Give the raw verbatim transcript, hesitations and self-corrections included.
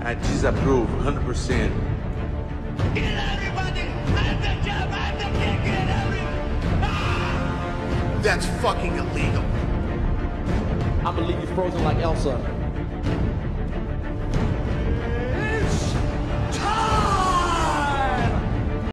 I disapprove, one hundred percent. Get everybody! At the job, at the kick, get everybody! Ah! That's fucking illegal. I'm gonna leave you frozen like Elsa.